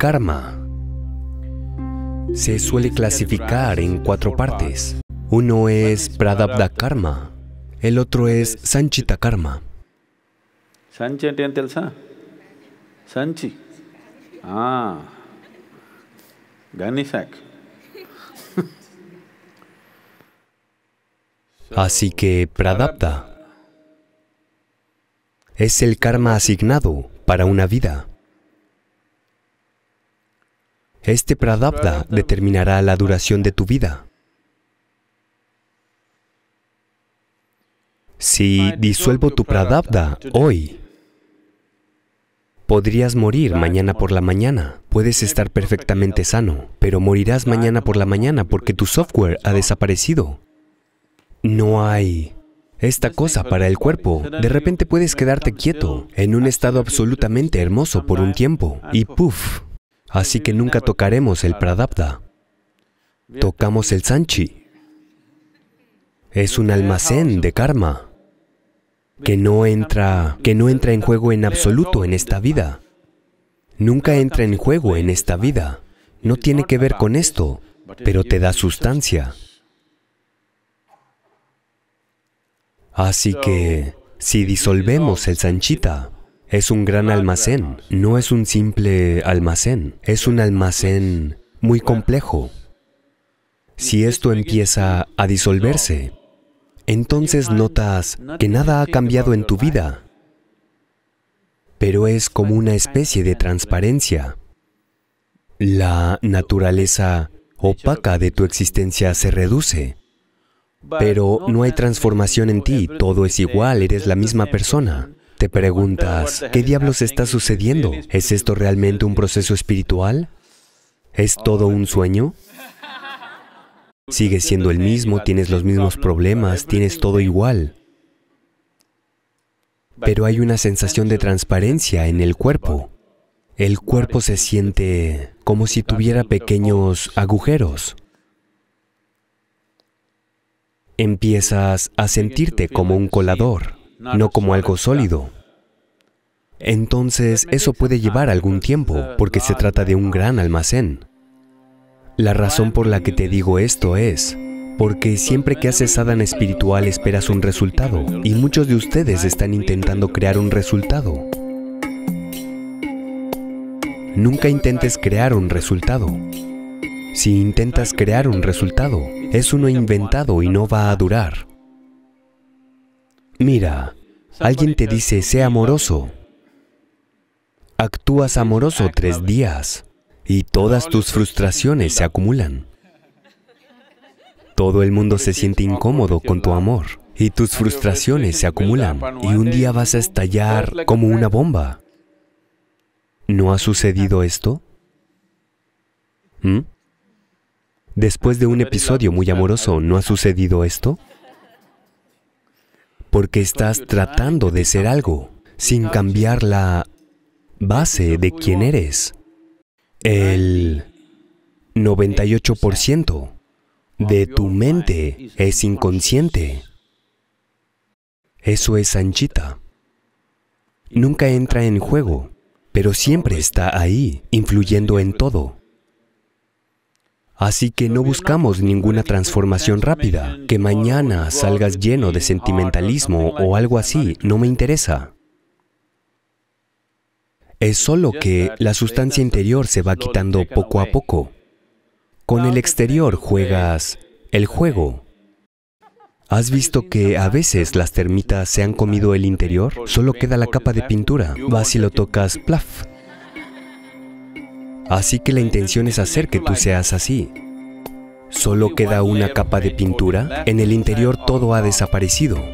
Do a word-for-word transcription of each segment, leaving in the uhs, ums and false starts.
karma se suele clasificar en cuatro partes. Uno es Prarabdha karma, el otro es Sanchita karma. Sanchi ante ante telsa? Sanchi. Ah. Ganisak. Así que Prarabdha es el karma asignado para una vida. Este Prarabdha determinará la duración de tu vida. Si disuelvo tu Prarabdha hoy, podrías morir mañana por la mañana. Puedes estar perfectamente sano, pero morirás mañana por la mañana porque tu software ha desaparecido. No hay esta cosa para el cuerpo. De repente puedes quedarte quieto, en un estado absolutamente hermoso por un tiempo, y ¡puf! Así que nunca tocaremos el Prarabdha. Tocamos el Sanchi. Es un almacén de karma que no entra, que no entra en juego en absoluto en esta vida. Nunca entra en juego en esta vida. No tiene que ver con esto, pero te da sustancia. Así que, si disolvemos el Sanchita, es un gran almacén, no es un simple almacén, es un almacén muy complejo. Si esto empieza a disolverse, entonces notas que nada ha cambiado en tu vida, pero es como una especie de transparencia. La naturaleza opaca de tu existencia se reduce. Pero no hay transformación en ti, todo es igual, eres la misma persona. Te preguntas, ¿qué diablos está sucediendo? ¿Es esto realmente un proceso espiritual? ¿Es todo un sueño? Sigues siendo el mismo, tienes los mismos problemas, tienes todo igual. Pero hay una sensación de transparencia en el cuerpo. El cuerpo se siente como si tuviera pequeños agujeros. Empiezas a sentirte como un colador, no como algo sólido. Entonces, eso puede llevar algún tiempo, porque se trata de un gran almacén. La razón por la que te digo esto es, porque siempre que haces sadhana espiritual esperas un resultado, y muchos de ustedes están intentando crear un resultado. Nunca intentes crear un resultado. Si intentas crear un resultado, es uno inventado y no va a durar. Mira, alguien te dice, sé amoroso. Actúas amoroso tres días y todas tus frustraciones se acumulan. Todo el mundo se siente incómodo con tu amor y tus frustraciones se acumulan y un día vas a estallar como una bomba. ¿No ha sucedido esto? ¿Mm? Después de un episodio muy amoroso, ¿no ha sucedido esto? Porque estás tratando de ser algo, sin cambiar la base de quién eres. El noventa y ocho por ciento de tu mente es inconsciente. Eso es Sanchita. Nunca entra en juego, pero siempre está ahí, influyendo en todo. Así que no buscamos ninguna transformación rápida, que mañana salgas lleno de sentimentalismo o algo así, no me interesa. Es solo que la sustancia interior se va quitando poco a poco. Con el exterior juegas el juego. ¿Has visto que a veces las termitas se han comido el interior? Solo queda la capa de pintura, vas y lo tocas, ¡plaf! Así que la intención es hacer que tú seas así. Solo queda una capa de pintura, en el interior todo ha desaparecido.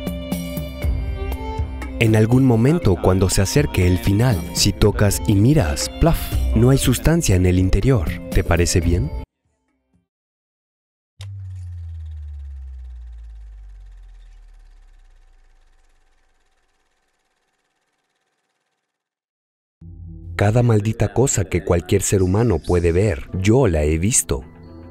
En algún momento, cuando se acerque el final, si tocas y miras, ¡plaf! No hay sustancia en el interior. ¿Te parece bien? Cada maldita cosa que cualquier ser humano puede ver, yo la he visto.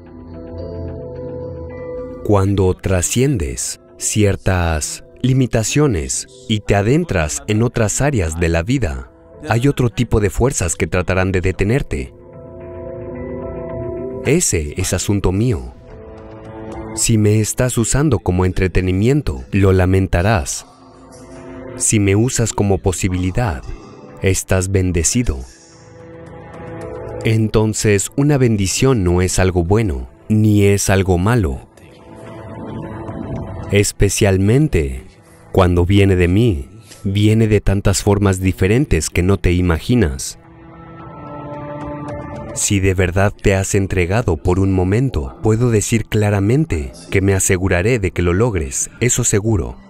Cuando trasciendes ciertas limitaciones y te adentras en otras áreas de la vida, hay otro tipo de fuerzas que tratarán de detenerte. ese es asunto mío. Si me estás usando como entretenimiento, lo lamentarás. Si me usas como posibilidad, estás bendecido. Entonces, una bendición no es algo bueno, ni es algo malo. Especialmente cuando viene de mí, viene de tantas formas diferentes que no te imaginas. Si de verdad te has entregado por un momento, puedo decir claramente que me aseguraré de que lo logres, eso seguro.